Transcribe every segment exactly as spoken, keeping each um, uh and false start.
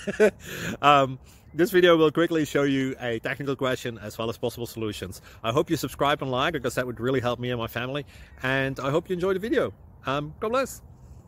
um, this video will quickly show you a technical question as well as possible solutions. I hope you subscribe and like, because that would really help me and my family. And I hope you enjoy the video. Um, God bless.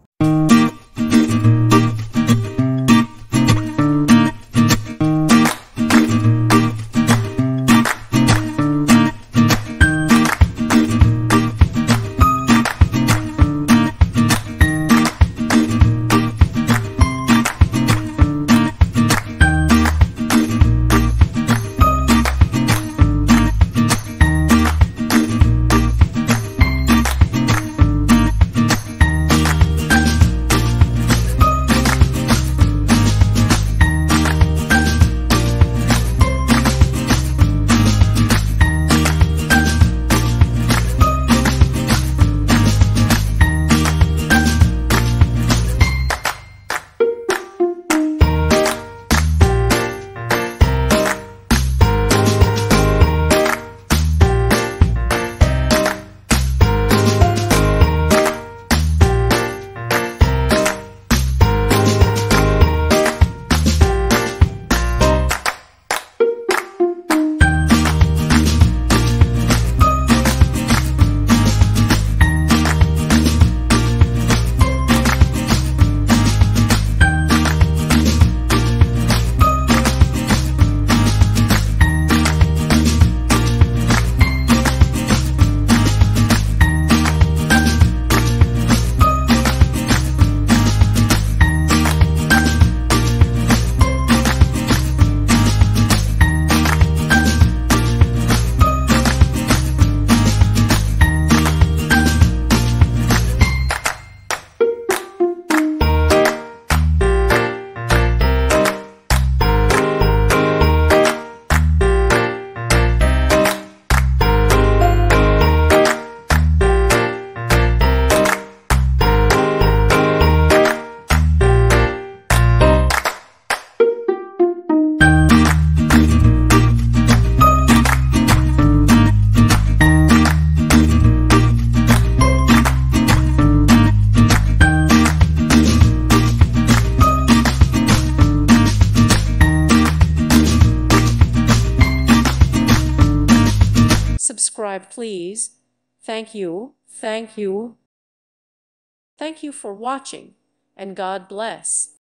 Subscribe, please. Thank you, thank you. Thank you for watching, and God bless.